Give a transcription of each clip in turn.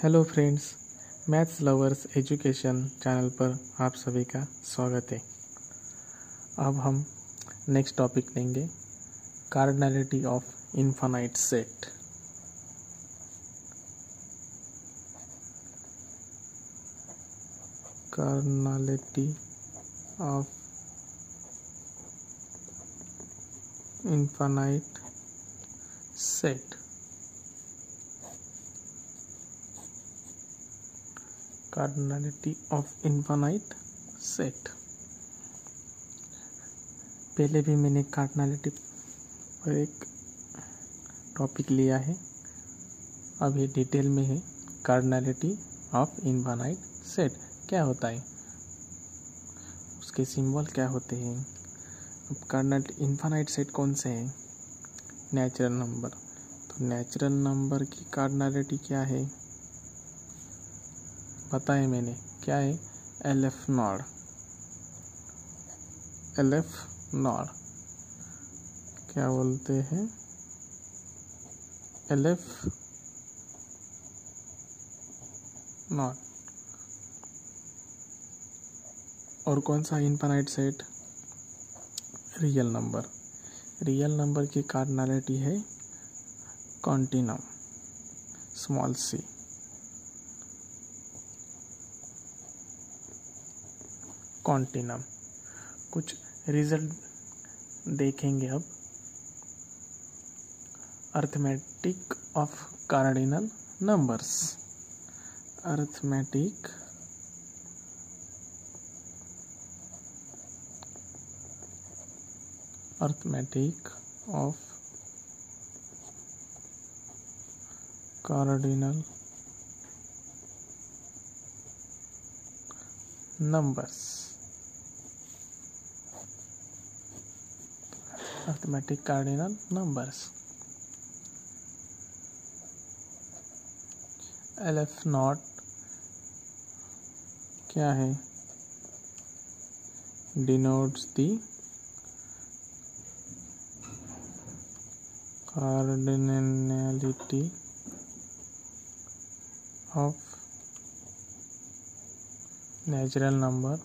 Hello friends, maths lovers education channel पर आप सभी का स्वागत है। अब हम नेक्स्ट टॉपिक लेंगे cardinality of infinite set. Cardinality of infinite set. Cardinality of infinite set. पहले भी मैंने कार्डिनलिटी पर एक टॉपिक लिया है, अब ये डिटेल में है कार्डिनलिटी ऑफ इनफाइनाइट सेट क्या होता है, उसके सिंबल क्या होते हैं। अब कार्डिनलिटी इनफाइनाइट सेट कौन से हैं? Natural number. तो नेचुरल नंबर की कार्डिनलिटी क्या है बताया मैंने, क्या है? LF not. LF नॉट क्या बोलते हैं? LF naught. और कौन सा infinite set? Real number. Real number की कार्डिनलिटी है कॉन्टिनम, स्मॉल c। कॉन्टिनम कुछ रिजल्ट देखेंगे अब। Arithmetic of cardinal numbers. Arithmetic of cardinal numbers. Arithmetic cardinal numbers. LF naught क्या है? Denotes the cardinality of natural number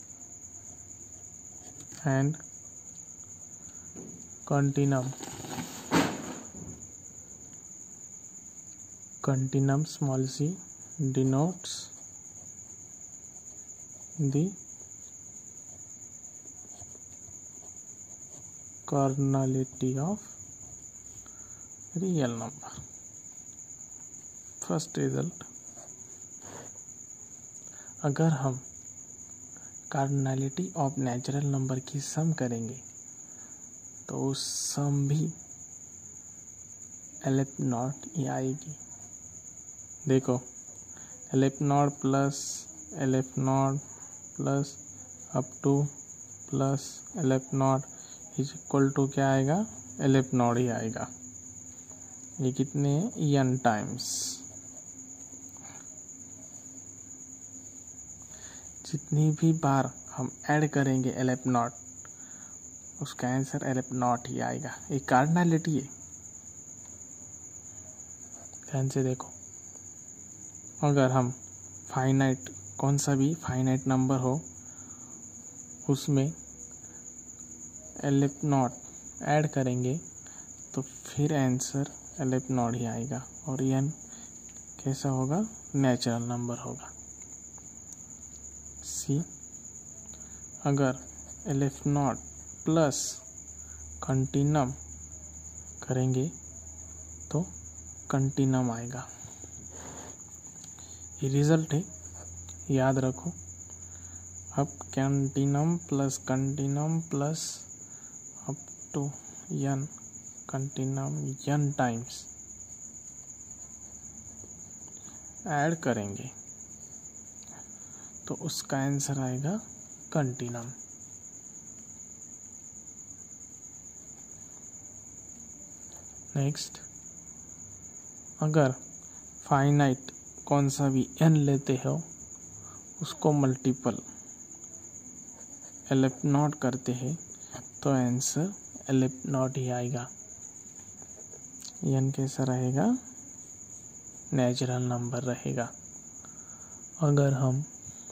and continuum small c denotes the cardinality of real number. First result, अगर हम cardinality of natural number की सम करेंगे तो उस सम भी LF naught ही आएगी। देखो, LF naught plus LF naught plus up to plus LF naught is equal to क्या आएगा? LF नॉट ही आएगा। ये कितने हैं? n times. जितनी भी बार हम ऐड करेंगे LF नॉट, उसका आंसर LF नॉट ही आएगा। ये कार्डिनलिटी है। ध्यान से देखो, अगर हम फाइनाइट, कौन सा भी फाइनाइट नंबर हो, उसमें LF नॉट ऐड करेंगे तो फिर आंसर LF नॉट ही आएगा। और n कैसा होगा? नेचुरल नंबर होगा। सी, अगर LF नॉट प्लस कंटिनम करेंगे तो कंटिनम आएगा। ये रिजल्ट है, याद रखो। अब continuum plus up to n continuum n times add करेंगे तो उसका आंसर आएगा कंटिनम। नेक्स्ट, अगर फाइनाइट कौन सा भी n लेते हो, उसको मल्टीपल LF नॉट करते हैं तो आंसर LF नॉट ही आएगा। n कैसा रहेगा? नेचुरल नंबर रहेगा। अगर हम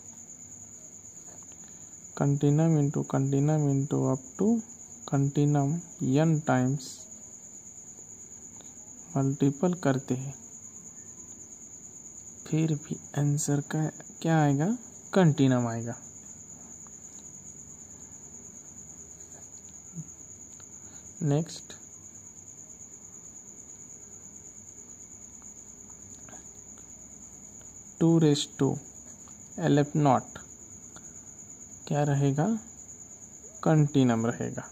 continuum into up to continuum n times multiple करते हैं, फिर भी आंसर का क्या आएगा, कंटिन्यूम आएगा। Next, two raise to LF naught क्या रहेगा, कंटिन्यूम रहेगा।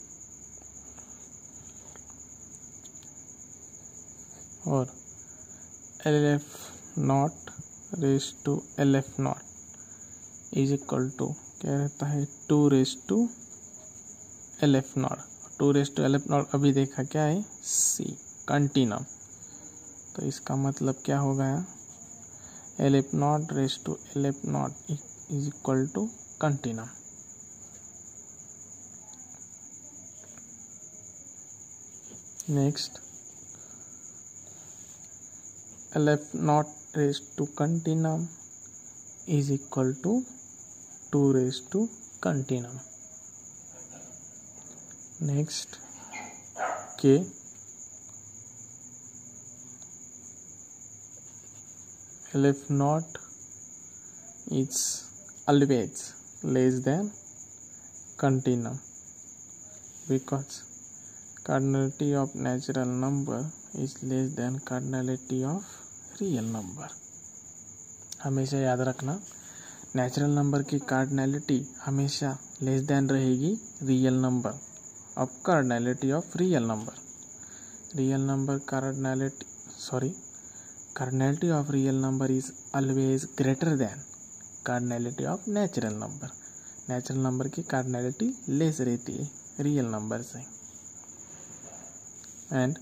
और LF naught raise to LF naught is equal to क्या रहता है, two raise to LF naught. Two raise to LF naught अभी देखा क्या है, C कंटिन्यूम। तो इसका मतलब क्या हो गया, LF naught raise to LF naught is equal to continuum. Next, LF naught raise to continuum is equal to 2 raised to continuum. Next, K LF naught is always less than continuum because cardinality of natural number is less than cardinality of real number. हमेशा याद रखना, natural number की cardinality हमेशा less than रहेगी real number of cardinality of real number. Cardinality of real number is always greater than cardinality of natural number. Natural number की cardinality less रहती है real number से। एंड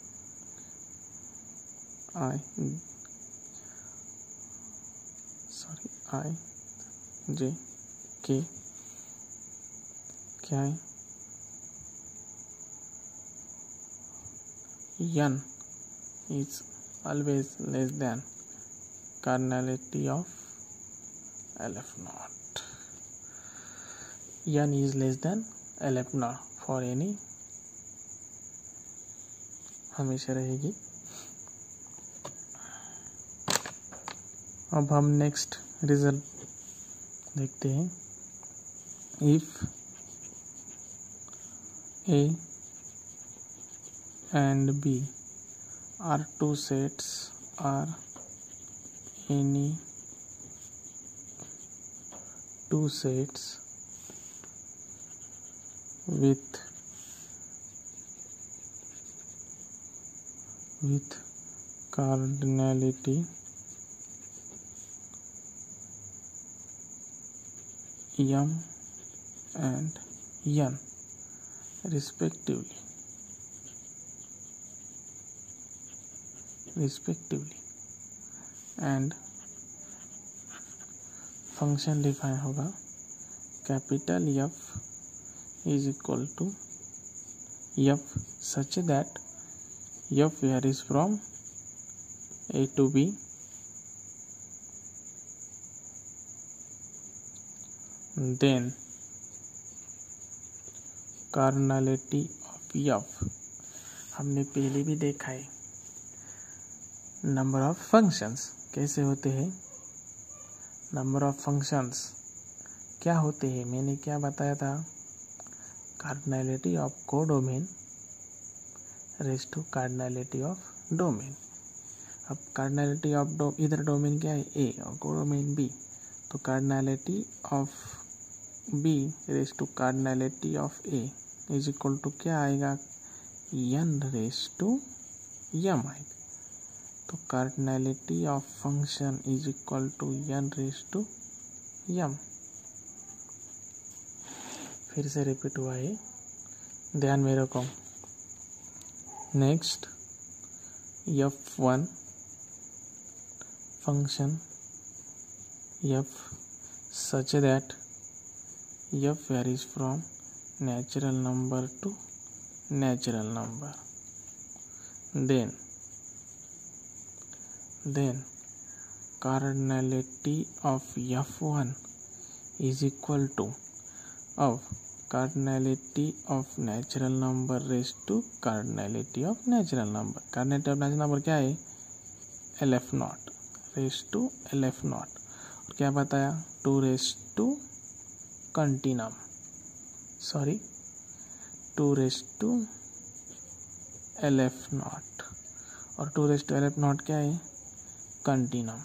I J K क्या है, n is always less than cardinality of LF naught. n is less than LF naught for any हमेशा रहेगी। अब हम नेक्स्ट रिजल्ट देखते हैं। If A and B are two sets or any two sets with cardinality M and N respectively, and function define होगा capital F is equal to F such that F varies from A to B then cardinality of F। हमने पहले भी देखा है number of functions कैसे होते हैं। Number of functions क्या होते हैं, मैंने क्या बताया था, cardinality of codomain raise to cardinality of domain. अब कार्डिनैलिटी ऑफ इधर डोमेन क्या है A और कोडोमेन B, तो cardinality of B raise to cardinality of A is equal to क्या आएगा, n रेज टू m आएगा। तो cardinality of function is equal to n raise to m। फिर से रिपीट हुआ है, ध्यान में रखो। Next, F1 function F such that F varies from natural number to natural number, then then cardinality of F1 is equal to of cardinality of natural number raised to cardinality of natural number. cardinality of natural number क्या है? LF naught raised to LF naught. और क्या बताया? 2 raised to continuum, sorry 2 raised to LF naught. और 2 raised to LF naught क्या है? Continuum.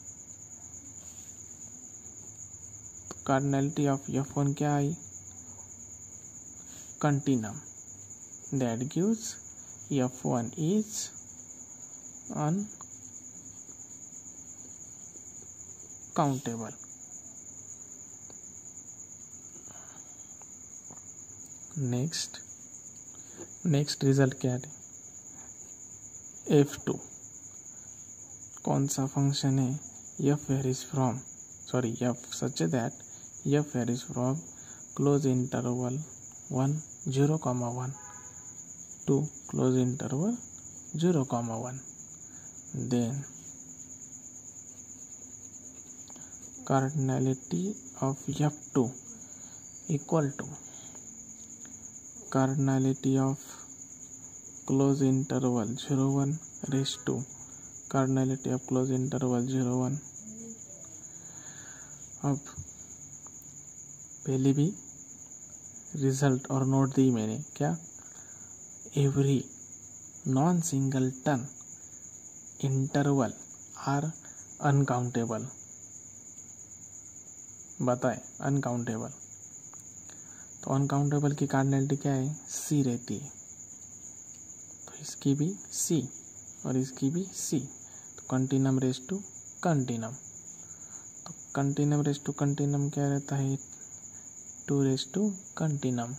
Cardinality of F1 क्या आई? Continuum. That gives F1 is uncountable. Next result क्या है? F2 कौन सा फंक्शन है? F varies from F such that F varies from close interval 0,1 to close interval 0,1. Then cardinality of F2 equal to cardinality of close interval 0,1 raised to cardinality of close interval 0,1. अब पहले भी result और note दी मैंने. क्या? Every non singleton interval are uncountable. बताए uncountable. तो uncountable की कार्डिनलिटी क्या है? सी रहती है. तो इसकी भी सी और इसकी भी सी. तो कंटिन्यूम रेज टू कंटिन्यूम. तो कंटिन्यूम रेज टू कंटिन्यूम क्या रहता है? 2 raise to continuum.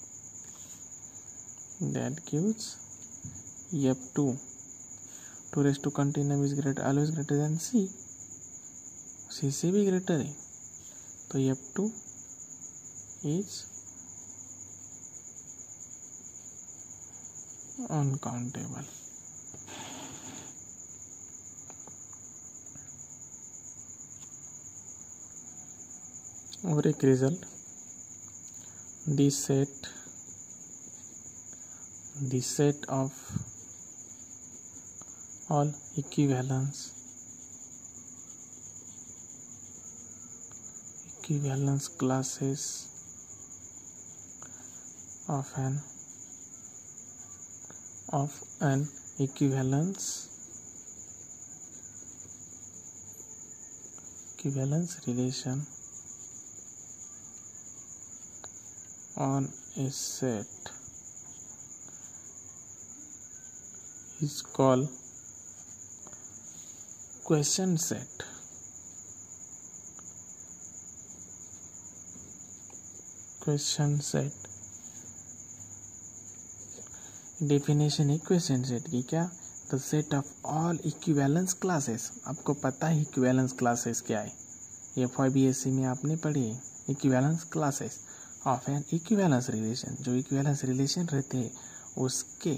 That gives F2. 2 raise to continuum is always greater than c. C से भी ग्रेटर है. तो F2 इज अनकाउंटेबल. और एक result, the set of all equivalence classes of an equivalence relation on a set is called question set. Definition है question set की. क्या? The set of all equivalence classes. आपको पता है इक्विवेलेंस क्लासेस क्या है? FYBSC में आपने पढ़ी है. Equivalence classes of an equivalence relation. जो इक्विवेलेंस रिलेशन रहते हैं उसके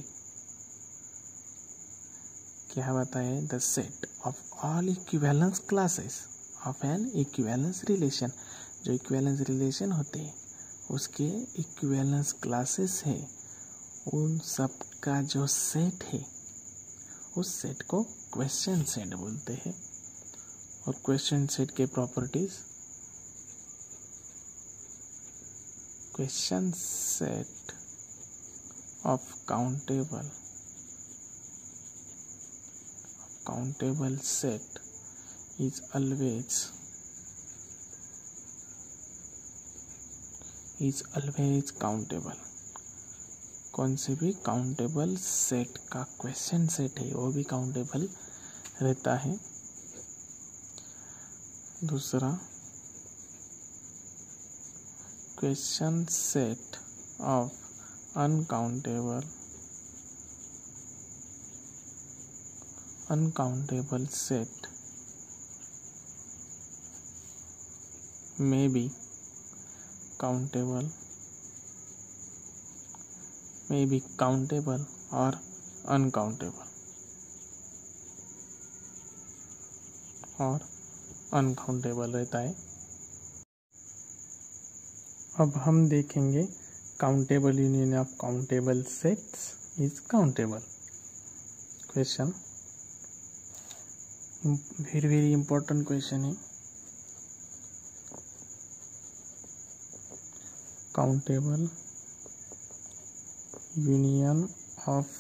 क्या बताए? The set of all equivalence classes of an equivalence relation. जो इक्विवेलेंस रिलेशन होते हैं उसके इक्विवेलेंस क्लासेस है. उन सब का जो सेट है उस सेट को क्वेश्चन सेट बोलते हैं. और क्वेश्चन सेट के properties, question set of countable set is always countable. कौन से भी काउंटेबल सेट का क्वेश्चन सेट है वो भी काउंटेबल रहता है. दूसरा, question set of uncountable set may be countable or uncountable. और अनकाउंटेबल रहता है। अब हम देखेंगे countable union of countable sets is countable. Question very important question है। Countable union of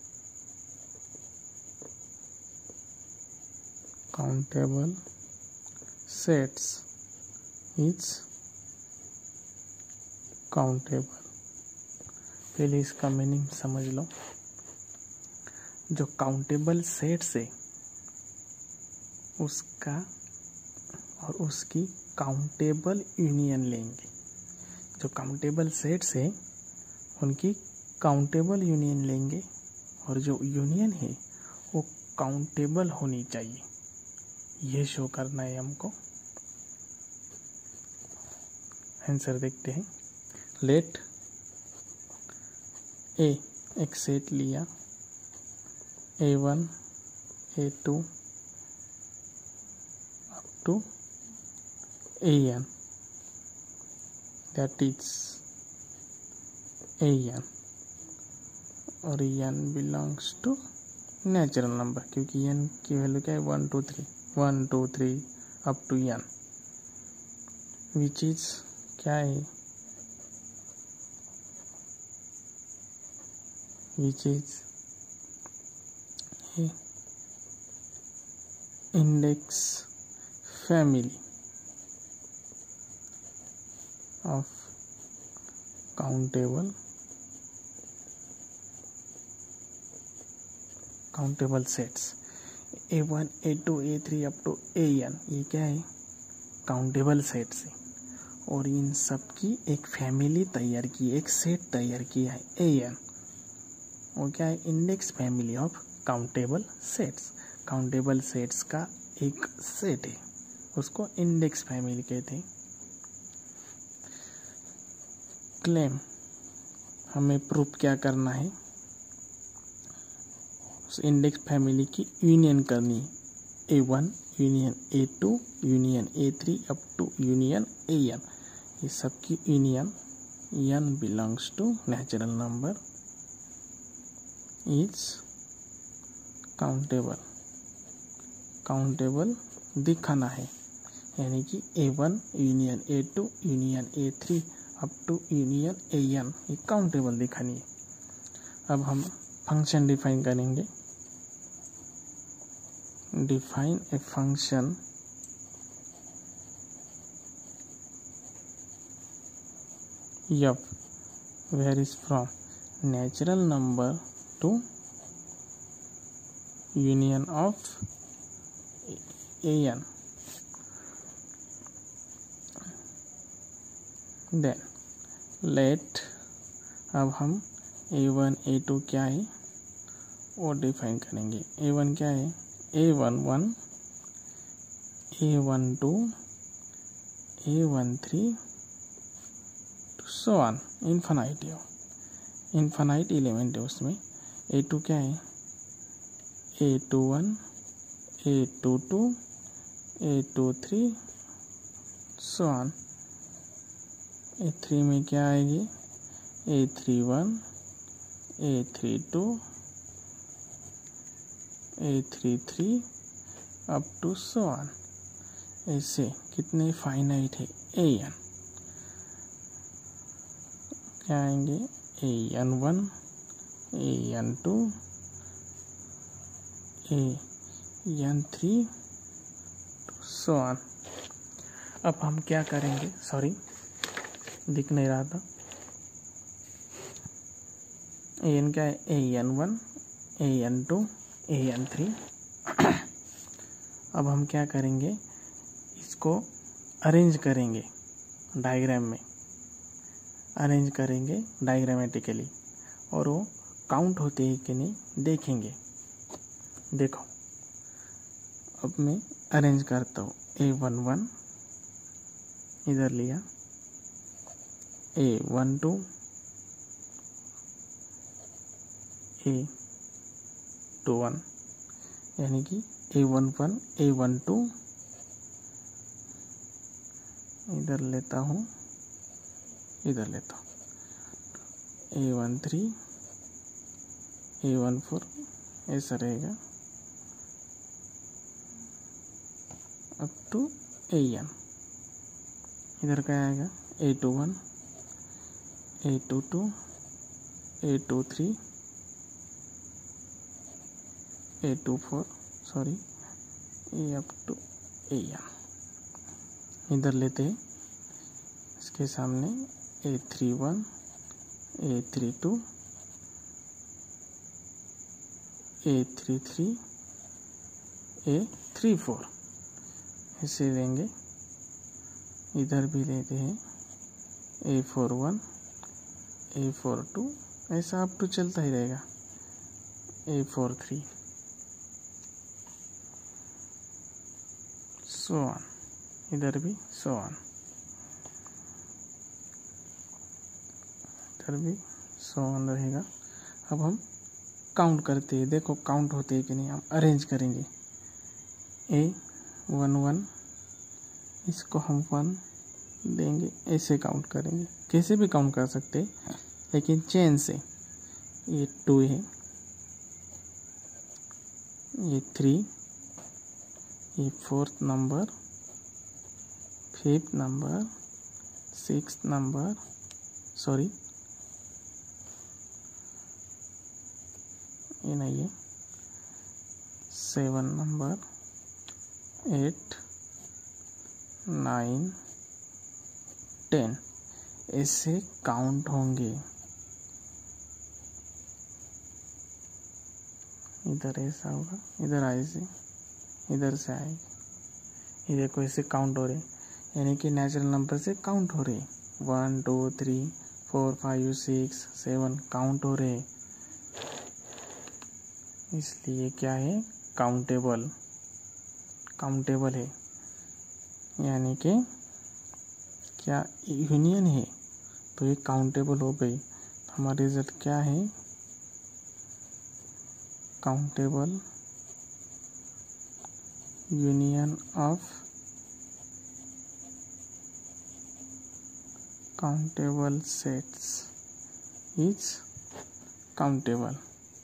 countable sets is countable. पहले इसका मीनिंग समझ लो। जो काउंटेबल सेट्स है उसका और उसकी काउंटेबल यूनियन लेंगे। जो काउंटेबल सेट्स है उनकी काउंटेबल यूनियन लेंगे और जो यूनियन है वो काउंटेबल होनी चाहिए, ये शो करना है हमको। आंसर देखते हैं। लेट ए एक सेट लिया, A1 A2 up to AN, that is AN, और n belongs to natural number, क्योंकि n की वैल्यू क्या है 1 2 3 up to n, which is क्या है, which is index family of countable sets. A1 A2 A3 up to AN ये क्या है, काउंटेबल सेट्स है और इन सब की एक फैमिली तैयार की, एक सेट तैयार किया है AN। वो क्या है, index family of countable sets. Countable sets का एक सेट है, उसको इंडेक्स फैमिली कहते हैं। क्लेम हमें प्रूफ क्या करना है, उस इंडेक्स फैमिली की यूनियन करनी है। A1 union A2 union A3 up to union AN, ये सब की union n belongs to natural number is countable. Countable दिखाना है, यानी कि A1 union A2 union A3 up to union AN ये काउंटेबल दिखानी है। अब हम फंक्शन डिफाइन करेंगे। Define a function f varies from natural number to union of AN, then let अब हम A1 A2 क्या है वो डिफाइन करेंगे। A1 क्या है, A11 A12 A13 so on, infinite element है उसमें। A2 क्या है, A21 A22 A23 so on. A3 में क्या आएगी, A31 A32 A33 up to so on. ऐसे कितने फाइनाइट है AN, क्या आएंगे, AN1 AN2 AN3 so on. अब हम क्या करेंगे, सॉरी दिख नहीं रहा था। AN क्या है, AN1 AN2 AN3। अब हम क्या करेंगे, इसको अरेंज करेंगे डायग्राम में, अरेंज करेंगे डायग्रामेटिकली, और वो काउंट होते हैं कि नहीं देखेंगे। देखो अब मैं अरेंज करता हूँ। A11 इधर लिया, A12 A21, यानी कि A11 A12 इधर लेता हूँ, इधर लेता हूँ, A13 A14 ऐसा रहेगा अप टू AN। इधर क्या आएगा A21 A22 A23 A24 sorry A up to AN। इधर लेते हैं इसके सामने A31 A32 A33 A34 ऐसे लेंगे। इधर भी लेते हैं A41 A42 ऐसा अप टू चलता ही रहेगा A43 सो ऑन। इधर भी सो ऑन, इधर भी सो ऑन रहेगा। अब हम काउंट करते हैं, देखो काउंट होते हैं कि नहीं। हम अरेंज करेंगे A11 इसको हम 1 देंगे, ऐसे काउंट करेंगे। कैसे भी काउंट कर सकते हैं लेकिन चेन से। ये 2 है, ये 3, ये 4th number, 5th number, 6th number, sorry ये नहीं है, 7 नंबर, 8, 9, 10 ऐसे काउंट होंगे। इधर ऐसा होगा, इधर ऐसे, इधर से आएगा। ये देखो ऐसे काउंट हो रहे, यानी कि नेचुरल नंबर से काउंट हो रहे। 1 2 3 4 5 6 7 काउंट हो रहे, इसलिए क्या है काउंटेबल। काउंटेबल है यानी कि क्या यूनियन है तो ये काउंटेबल हो गई। हमारा रिजल्ट क्या है countable union of countable sets is countable।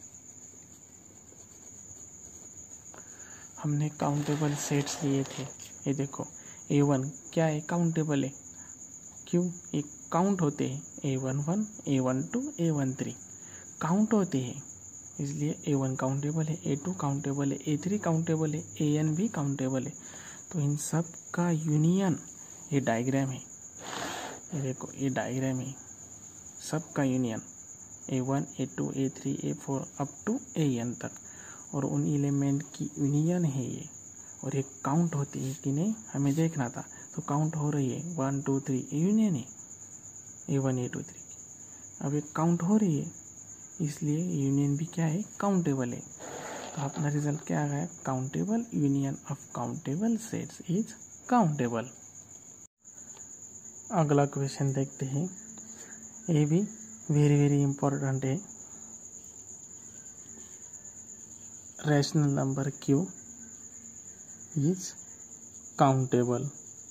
हमने काउंटेबल सेट्स लिए थे। ये देखो A1 क्या है काउंटेबल है, क्यों ये काउंट होते हैं। A11 A12 A13 काउंट होते हैं, इसलिए A1 काउंटेबल है, A2 काउंटेबल है, A3 काउंटेबल है, AN भी काउंटेबल है। तो इन सब का यूनियन ये डायग्राम है। ये देखो ये डायग्राम है, सबका union A1 A2 A3 A4 up to AN तक, और उन एलिमेंट की यूनियन है ये। और ये काउंट होती है कि नहीं हमें देखना था, तो काउंट हो रही है 1 2 3 यूनियन है A1 A2 3 की। अब ये काउंट हो रही है, इसलिए यूनियन भी क्या है काउंटेबल है। तो अपना रिजल्ट क्या आ गया countable union of countable sets is countable. अगला क्वेश्चन देखते हैं, ये भी वेरी वेरी इंपॉर्टेंट है। Rational number Q is countable.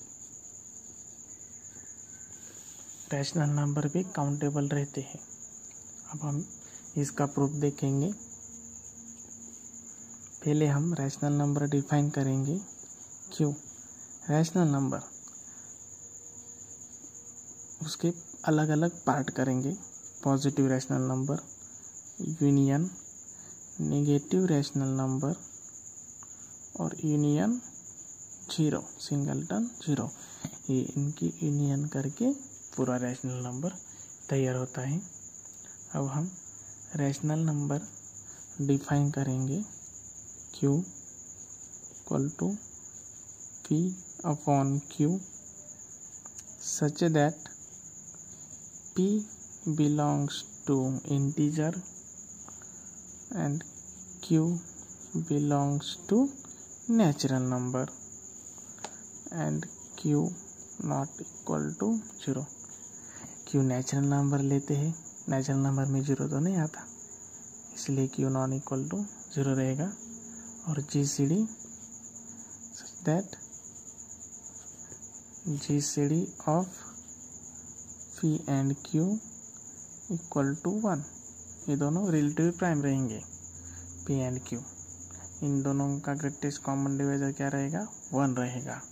Rational number भी काउंटेबल रहते हैं। अब हम इसका प्रूफ देखेंगे। पहले हम रैशनल नंबर डिफाइन करेंगे। Q रैशनल नंबर, उसके अलग अलग पार्ट करेंगे। Positive rational number, union, negative rational number और यूनियन जीरो, सिंगलटन जीरो। ये इनकी यूनियन करके पूरा रैशनल नंबर तैयार होता है। अब हम रैशनल नंबर डिफाइन करेंगे। Q equal to P upon Q such that P belongs to integer and Q belongs to natural number and Q not equal to 0। Q natural number लेते हैं, natural number में 0 तो नहीं आता, इसलिए Q not equal to 0 रहेगा। और GCD such that GCD of P and Q equal to 1। ये दोनों रिलेटिव प्राइम रहेंगे, P एंड Q। इन दोनों का ग्रेटेस्ट कॉमन डिवाइजर क्या रहेगा? 1 रहेगा।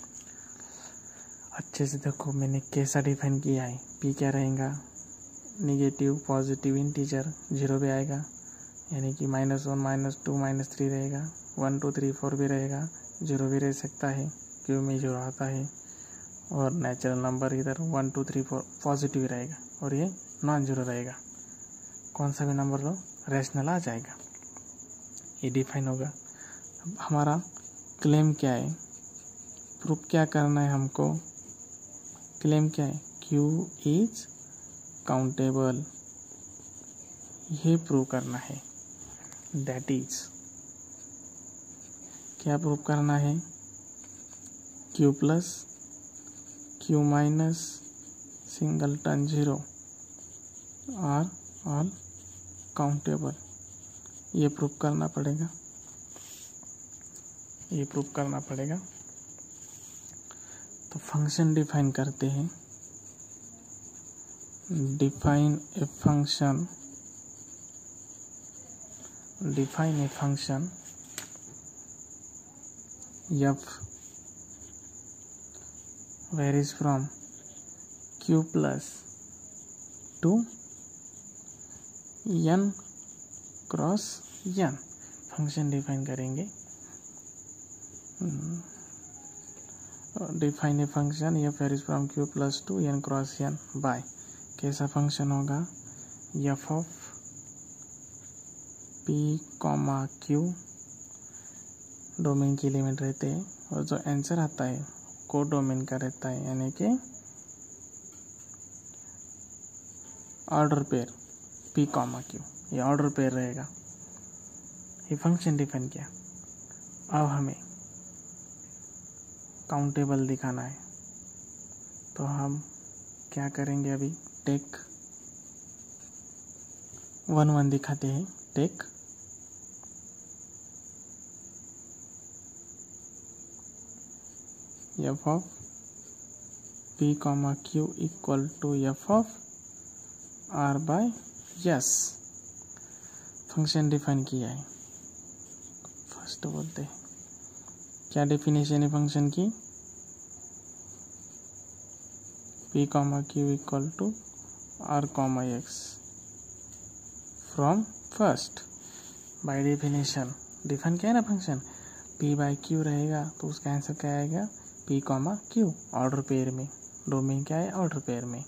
अच्छे से देखो, मैंने कैसा डिफाइन किया है। P क्या रहेगा? नेगेटिव पॉजिटिव इंटीजर, 0 भी आएगा, यानी कि -1 -2 -3 रहेगा, 1 2 3 4 भी रहेगा, 0 भी रह सकता है, Q में 0 आता है। और नेचुरल नंबर इधर 1 2 3 4 पॉजिटिव रहेगा, और ये नॉन जीरो रहेगा। कौन सा भी नंबर लो रैशनल आ जाएगा, ये डिफाइन होगा। अब हमारा क्लेम क्या है? प्रूफ क्या करना है हमको? क्लेम क्या है? Q इज काउंटेबल, ये प्रूव करना है। दैट इज, क्या प्रूव करना है? Q plus Q minus singleton 0 are all countable, ये प्रूव करना पड़ेगा, ये प्रूव करना पड़ेगा। तो फंक्शन डिफाइन करते हैं। Define a function, define a function f varies from Q plus to n cross n। Function define करेंगे। Define a function f varies from Q plus to n cross n by, कैसा function होगा? f of P, Q domain के element रहते हैं, और जो answer आता है को डोमेन का रहता है, यानी कि ऑर्डर पेयर P, Q, ये ऑर्डर पेयर रहेगा। ये फंक्शन डिफाइन किया। अब हमें काउंटेबल दिखाना है, तो हम क्या करेंगे? अभी टेक 1 1 दिखाते हैं। Take f of P, Q equal to f of R by S। Function define किया है। फर्स्ट बोलते हैं, क्या डेफिनेशन है फंक्शन की? P, Q equal to R, X from first. By definition define क्या है ना फंक्शन, P बाई Q रहेगा, तो उसका आंसर क्या आएगा? P, Q ऑर्डर पेयर में। डोमेन क्या है? ऑर्डर पेयर में।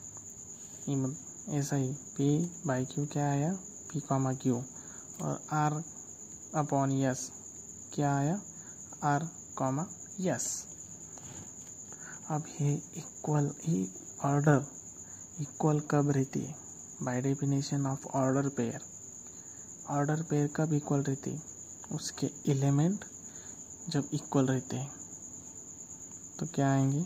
ऐसा ही P बाई Q क्या आया? P, Q, और R अपॉन S क्या आया? R, S। अब ये इक्वल ही ऑर्डर इक्वल कब रहती है? By definition of order pair. Order pair कब इक्वल रहती है? उसके एलिमेंट जब इक्वल रहते हैं, तो क्या आएंगे?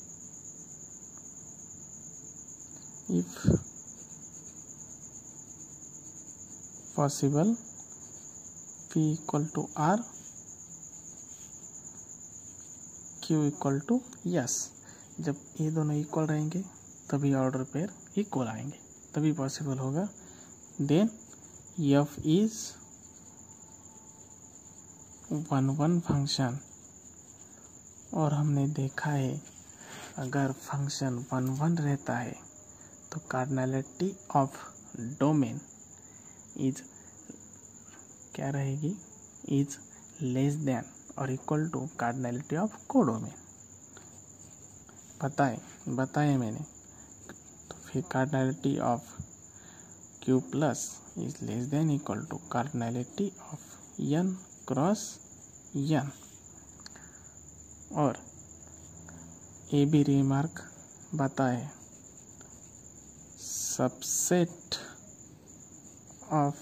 If possible P equal to R, Q equal to S। जब ये दोनों इक्वल रहेंगे तभी ऑर्डर पेयर इक्वल आएंगे, तभी पॉसिबल होगा। देन f इज 1 1 फंक्शन, और हमने देखा है अगर फंक्शन 1 1 रहता है तो कार्डिनैलिटी ऑफ डोमेन इज क्या रहेगी? इज लेस देन और equal to cardinality of codomain. बताए मैंने। तो फिर cardinality of Q plus is less than equal to cardinality of n cross n। और ये भी रिमार्क बताए, subset of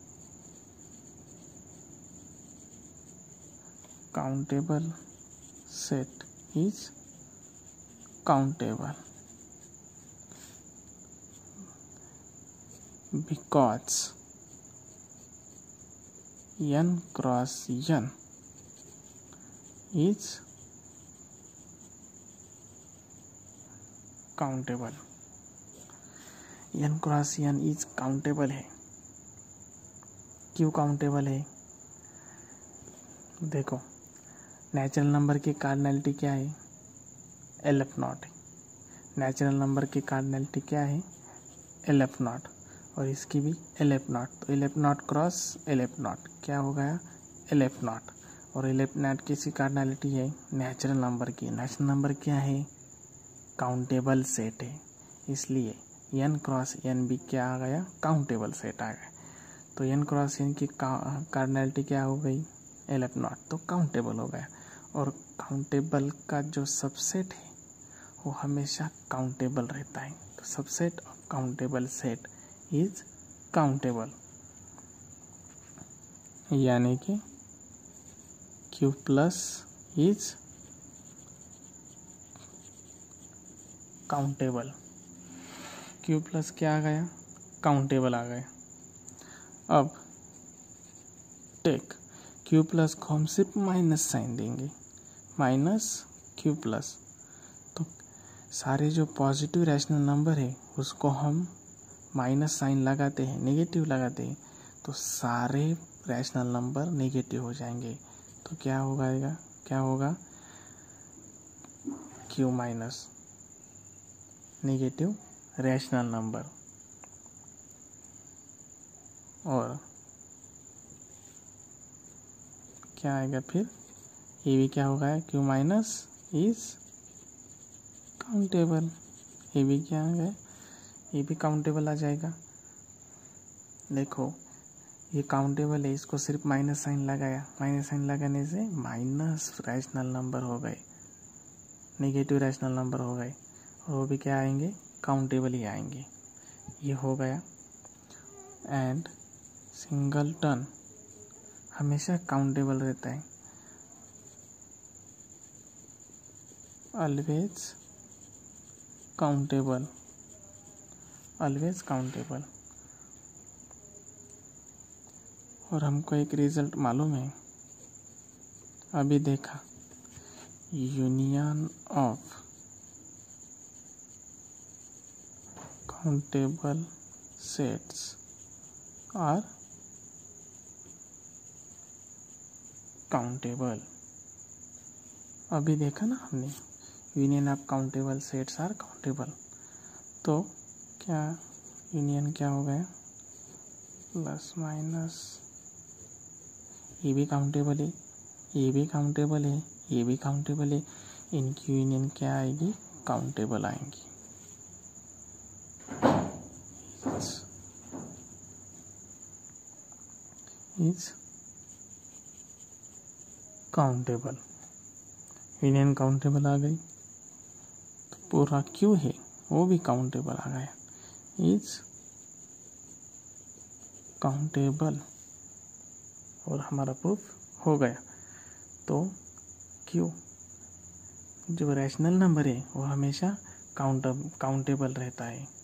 countable set is countable because n cross n is countable, n cross n is countable है। क्यों countable है? देखो, natural number की cardinality क्या है? LF0 है। नेचुरल नंबर की कार्डिनैलिटी क्या है? LF0, और इसकी भी LF0। तो LF0 क्रॉस LF0 क्या हो गया? LF0। और LF0 किसी कार्डिनैलिटी है? नेचुरल नंबर की। नेचुरल नंबर क्या है? काउंटेबल सेट है, इसलिए n क्रॉस n भी क्या आ गया? काउंटेबल सेट आ गया। तो n क्रॉस n की कार्डिनैलिटी क्या हो गई? LF0, तो काउंटेबल हो गया। और काउंटेबल का जो सबसेट है वो हमेशा काउंटेबल रहता है। तो subset of countable set is countable, यानी कि Q plus is countable. Q plus क्या आ गया? काउंटेबल आ गया। अब टेक Q प्लस को हम सिर्फ माइनस साइन देंगे, माइनस Q प्लस। तो सारे जो पॉजिटिव रैशनल नंबर है उसको हम माइनस साइन लगाते हैं, नेगेटिव लगाते हैं, तो सारे रैशनल नंबर नेगेटिव हो जाएंगे। तो क्या होगा? क्या होगा? Q minus negative rational number, और क्या आएगा फिर? ये भी क्या होगा? Q minus is countable. ये भी क्या आ गया? ये भी काउंटेबल आ जाएगा। देखो, ये काउंटेबल है, इसको सिर्फ माइनस साइन लगाया, माइनस साइन लगाने से माइनस रैशनल नंबर हो गए, नेगेटिव रैशनल नंबर हो गए, और वो भी क्या आएंगे? काउंटेबल ही आएंगे। ये हो गया। एंड सिंगलटन हमेशा काउंटेबल रहता है, ऑलवेज काउंटेबल, ऑलवेज काउंटेबल। और हमको एक रिजल्ट मालूम है, अभी देखा, union of countable sets are countable. अभी देखा ना हमने, union of countable sets are countable. तो क्या यूनियन क्या हो गया? प्लस माइनस, ये भी काउंटेबल है, ये भी काउंटेबल है, ये भी काउंटेबल है, इनकी यूनियन क्या आएगी? काउंटेबल आएंगी। इज काउंटेबल, यूनियन काउंटेबल आ गई, तो पूरा Q है वो भी काउंटेबल आ गया, इज काउंटेबल, और हमारा प्रूफ हो गया। तो Q जो रैशनल नंबर है वो हमेशा काउंटेबल रहता है।